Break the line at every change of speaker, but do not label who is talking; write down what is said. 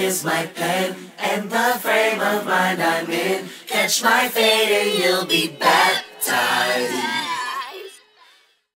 is my pen, and the frame of mind I'm in. Catch my fate and you'll be baptized.